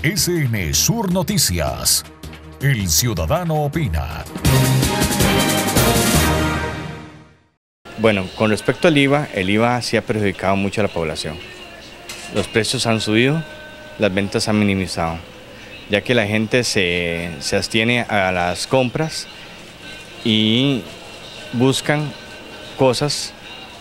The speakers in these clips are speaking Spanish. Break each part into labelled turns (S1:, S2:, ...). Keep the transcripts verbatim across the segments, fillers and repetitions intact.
S1: S N Sur Noticias. El ciudadano opina.
S2: Bueno, con respecto al I V A, el I V A sí ha perjudicado mucho a la población. Los precios han subido, las ventas han minimizado, ya que la gente se, se abstiene a las compras y buscan cosas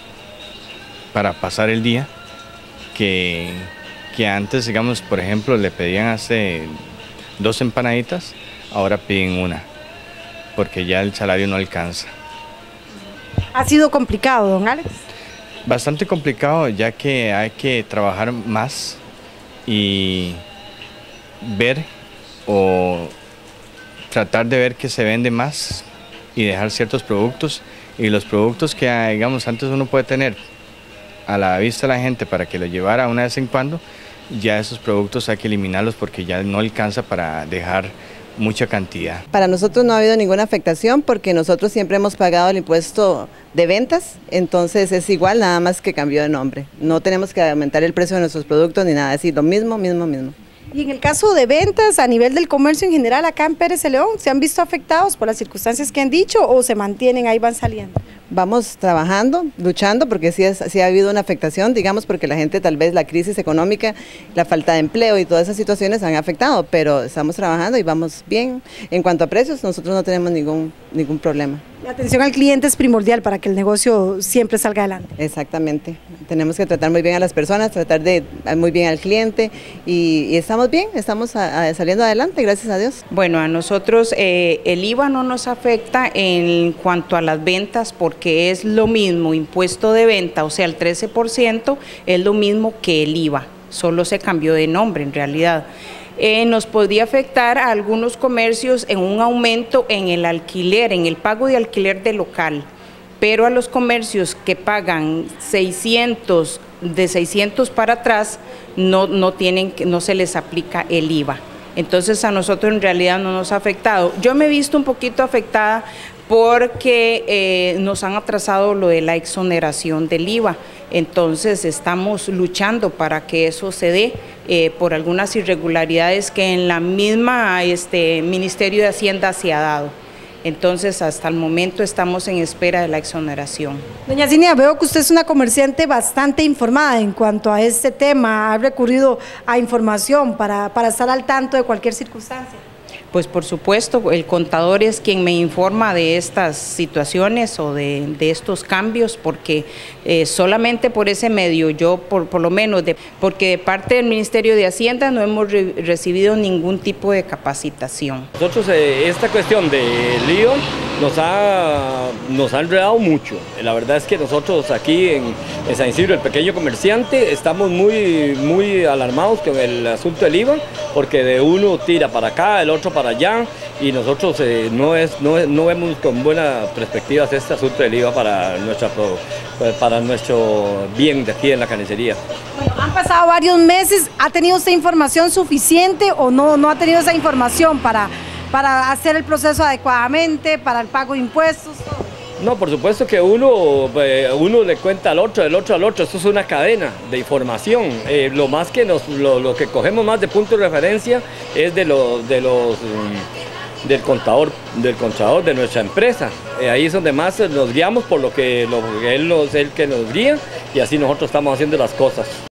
S2: para pasar el día que, que antes, digamos, por ejemplo, le pedían hace dos empanaditas, ahora piden una, porque ya el salario no alcanza.
S3: ¿Ha sido complicado, don Alex?
S2: Bastante complicado, ya que hay que trabajar más y ver o tratar de ver que se vende más y dejar ciertos productos, y los productos que, digamos, antes uno puede tener a la vista de la gente para que lo llevara una vez en cuando, ya esos productos hay que eliminarlos porque ya no alcanza para dejar mucha cantidad.
S4: Para nosotros no ha habido ninguna afectación porque nosotros siempre hemos pagado el impuesto de ventas, entonces es igual, nada más que cambió de nombre. No tenemos que aumentar el precio de nuestros productos ni nada, es decir, lo mismo, mismo, mismo.
S3: Y en el caso de ventas, a nivel del comercio en general, acá en Pérez de León, ¿se han visto afectados por las circunstancias que han dicho o se mantienen, ahí van saliendo?
S4: Vamos trabajando, luchando, porque sí, es, sí ha habido una afectación, digamos, porque la gente, tal vez la crisis económica, la falta de empleo y todas esas situaciones han afectado, pero estamos trabajando y vamos bien. En cuanto a precios, nosotros no tenemos ningún, ningún problema.
S3: La atención al cliente es primordial para que el negocio siempre salga adelante.
S4: Exactamente, tenemos que tratar muy bien a las personas, tratar de muy bien al cliente y, y estamos bien, estamos a, a saliendo adelante, gracias a Dios.
S5: Bueno, a nosotros eh, el I V A no nos afecta en cuanto a las ventas porque es lo mismo, impuesto de venta, o sea el trece por ciento es lo mismo que el I V A, solo se cambió de nombre en realidad. Eh, nos podría afectar a algunos comercios en un aumento en el alquiler, en el pago de alquiler de local, pero a los comercios que pagan seiscientos, de seiscientos para atrás, no, no, tienen, no se les aplica el I V A. Entonces a nosotros en realidad no nos ha afectado. Yo me he visto un poquito afectada porque eh, nos han atrasado lo de la exoneración del I V A. Entonces estamos luchando para que eso se dé eh, por algunas irregularidades que en la misma este, Ministerio de Hacienda se ha dado. Entonces hasta el momento estamos en espera de la exoneración.
S3: Doña Cinia, veo que usted es una comerciante bastante informada en cuanto a este tema, ha recurrido a información para, para estar al tanto de cualquier circunstancia.
S5: Pues por supuesto, el contador es quien me informa de estas situaciones o de, de estos cambios, porque eh, solamente por ese medio, yo por, por lo menos, de, porque de parte del Ministerio de Hacienda no hemos re, recibido ningún tipo de capacitación.
S6: Nosotros eh, esta cuestión de lío nos ha, nos ha enredado mucho. La verdad es que nosotros aquí en, en San Isidro, el pequeño comerciante, estamos muy, muy alarmados con el asunto del I V A, porque de uno tira para acá, el otro para allá, y nosotros eh, no, es, no, no vemos con buenas perspectivas este asunto del I V A para, nuestra, para nuestro bien de aquí en la carnicería.
S3: Bueno, han pasado varios meses, ¿ha tenido usted información suficiente o no, no ha tenido esa información para, para hacer el proceso adecuadamente, para el pago de impuestos?
S6: No, por supuesto que uno, eh, uno le cuenta al otro, del otro al otro, esto es una cadena de información. Eh, lo más que nos, lo, lo que cogemos más de punto de referencia es de los, de los, um, del contador, del contador de nuestra empresa. Eh, ahí es donde más nos guiamos por lo que, lo, él es el que nos guía y así nosotros estamos haciendo las cosas.